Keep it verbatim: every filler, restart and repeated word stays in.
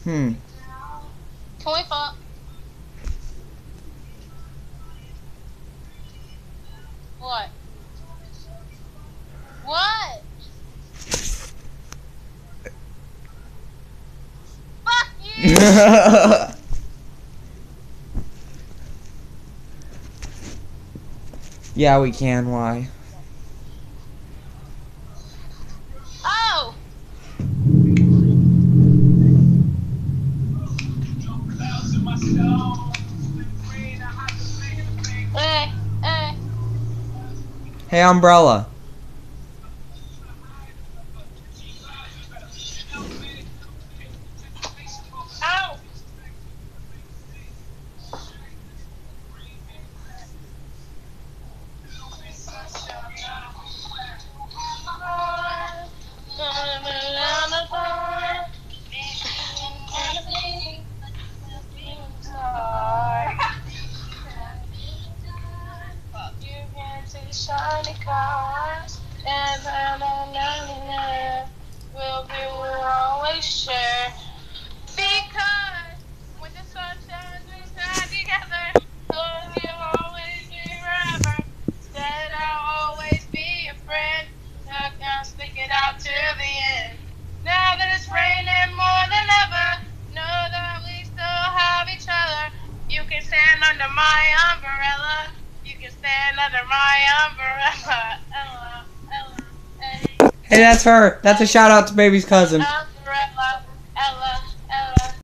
Hmm. Can we fuck? What? What? Fuck you! Yeah, we can. Why? Oh! Hey, hey. Hey, Umbrella. Ow! You can see shiny cars, and na na na na na. We'll be we'll always share. Because when the sun shines, we shine together. So you'll always be forever. Said I'll always be a friend. Now I'll stick it out to the end. Now that it's raining more than ever, know that we still have each other. You can stand under my umbrella. You can stand under my umbrella. Ella, Ella, hey. Hey, that's her. That's a shout out to baby's cousin. Um,